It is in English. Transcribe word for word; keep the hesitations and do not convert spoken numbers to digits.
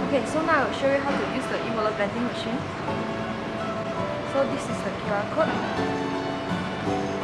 Okay, so now I will show you how to use the E-Wallet vending machine. So this is the Q R code.